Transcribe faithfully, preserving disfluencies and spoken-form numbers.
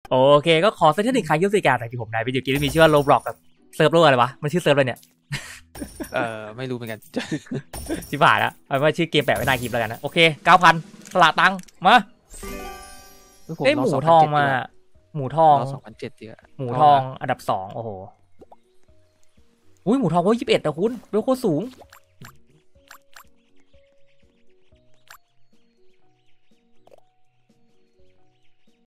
โอเคก็ขอเซตเทคนิคคลายยุทธการแต่ที่ผมนายไปอยู่กินมีชื่อว่าโรบล็อกกับเซิร์ฟโลอะไรวะมันชื่อเซิร์ฟอะไรเนี่ยเออไม่รู้เหมือนกันชิบหายแล้วเอาว่าชื่อเกมแปะไว้หน้าคลิปแล้วกันนะโอเคเก้าพันสละตังค์มาเอ้ยหมูทองมาหมูทองสองพันเจ็ดเยอะหมูทองอันดับสองโอ้โหอุ้ยหมูทองเวลยี่สิบเอ็ดนะคุณเวลโคตรสูง